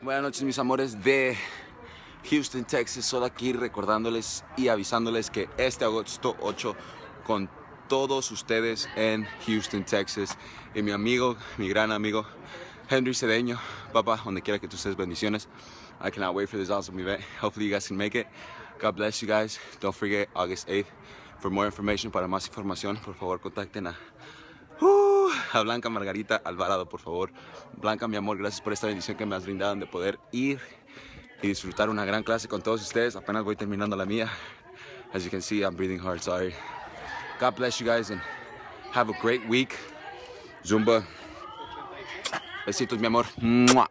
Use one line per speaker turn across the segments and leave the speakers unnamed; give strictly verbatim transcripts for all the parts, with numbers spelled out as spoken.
Buenas noches, mis amores de Houston, Texas. Solo aquí recordándoles y avisándoles que este agosto ocho con todos ustedes en Houston, Texas, y mi amigo, mi gran amigo Henry Cedeño. Papá, donde quiera que tú estés, bendiciones. I cannot wait for this awesome event. Hopefully you guys can make it. God bless you guys. Don't forget August eighth. For more information, para más información, por favor contacten a Uh, a Blanca Margarita Alvarado, por favor. Blanca, mi amor, gracias por esta bendición que me has brindado de poder ir y disfrutar una gran clase con todos ustedes. Apenas voy terminando la mía. As you can see, I'm breathing hard, sorry. God bless you guys and have a great week. Zumba. Besitos, mi amor. ¡Mua!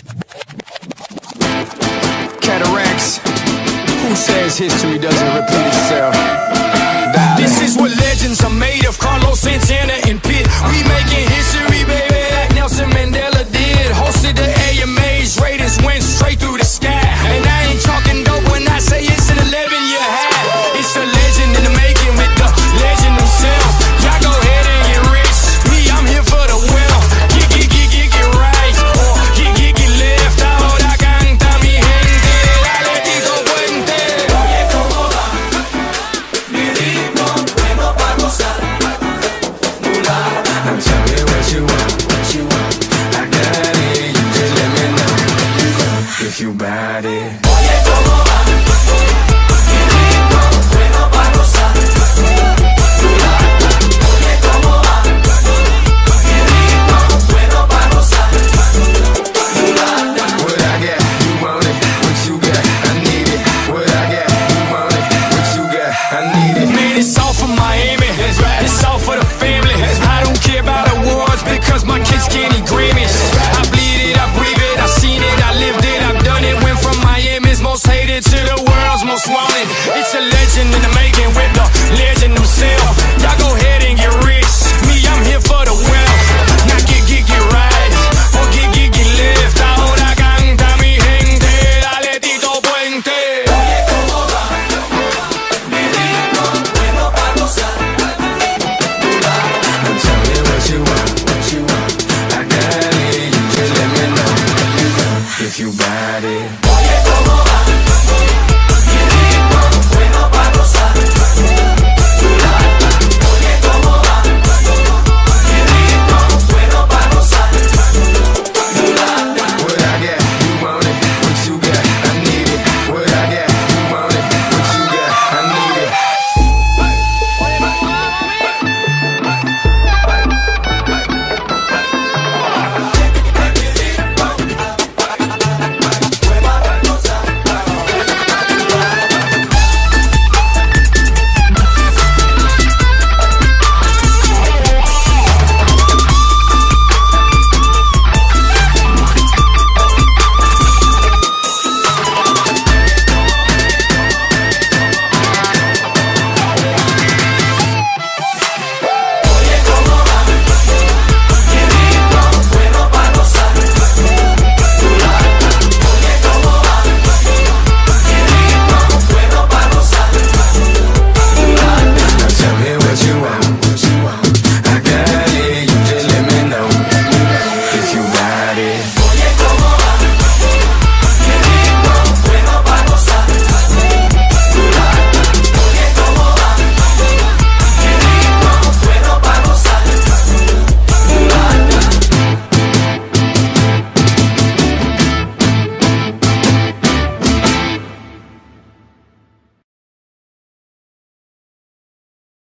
Cataracts. Who says history doesn't repeat itself?